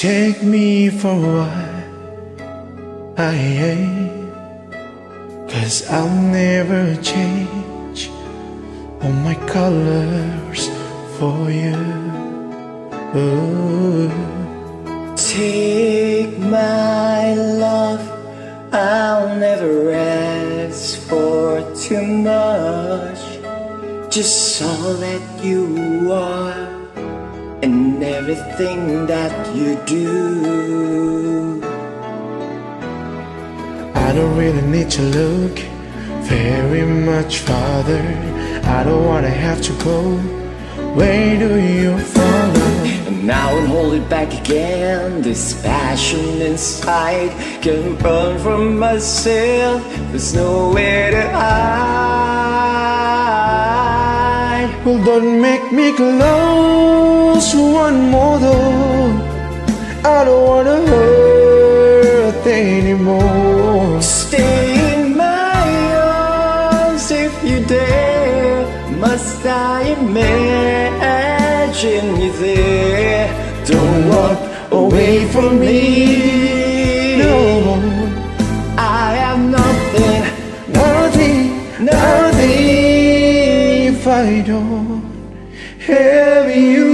Take me for what I am, 'cause I'll never change all my colors for you. Ooh. Take my love, I'll never ask for too much. Just all that you are and everything that you do. I don't really need to look very much farther. I don't wanna have to go. Where do you follow? And now and hold it back again. This passion inside can't run from myself. There's nowhere to hide. Well, don't make me close one more door. I don't wanna hurt anymore. Stay in my arms if you dare. Must I imagine you there? Don't walk away from me. No, I have nothing, nothing if I don't have you.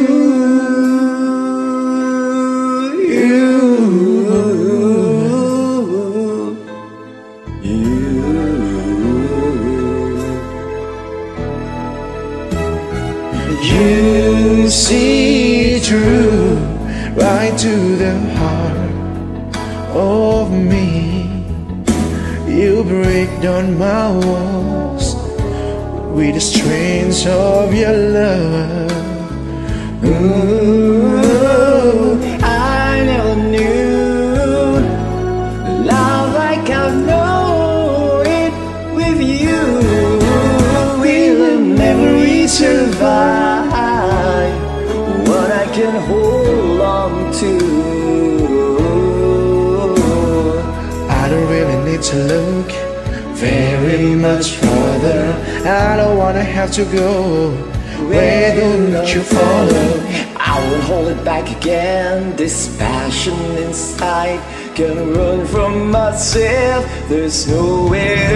You see through right to the heart of me. You break down my walls with the strength of your love. Ooh, I never knew love like I know it with you. We'll never survive what I can hold on to. I don't really need to look very much further. I don't wanna have to go. Where don't you follow? I won't hold it back again. This passion inside can't run from myself. There's nowhere